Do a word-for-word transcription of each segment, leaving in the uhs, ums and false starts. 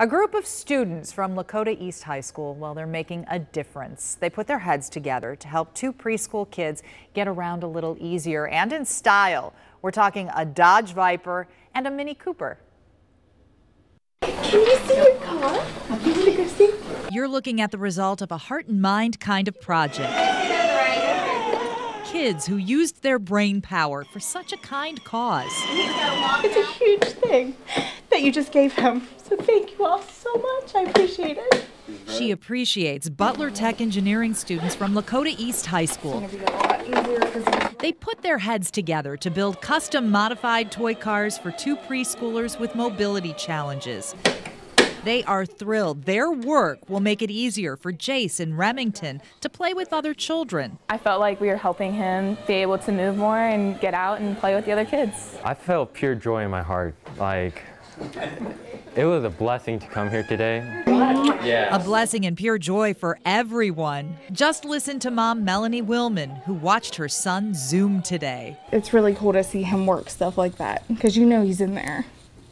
A group of students from Lakota East High School, well, they're making a difference. They put their heads together to help two preschool kids get around a little easier and in style. We're talking a Dodge Viper and a Mini Cooper. Can you see your car? You want to go see? You're looking at the result of a heart and mind kind of project. Kids who used their brain power for such a kind cause. It's a huge thing that you just gave him. So thank you all so much. I appreciate it. She appreciates Butler Tech engineering students from Lakota East High School. They put their heads together to build custom modified toy cars for two preschoolers with mobility challenges. They are thrilled their work will make it easier for Jase and Remington to play with other children. I felt like we were helping him be able to move more and get out and play with the other kids. I felt pure joy in my heart. Like, it was a blessing to come here today. Yeah. A blessing and pure joy for everyone. Just listen to Mom Melanie Willman, who watched her son Zoom today. It's really cool to see him work stuff like that because you know he's in there.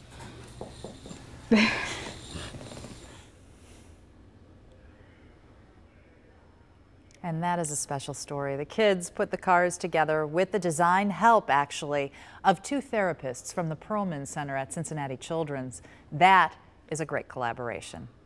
And that is a special story. The kids put the cars together with the design help, actually, of two therapists from the Perlman Center at Cincinnati Children's. That is a great collaboration.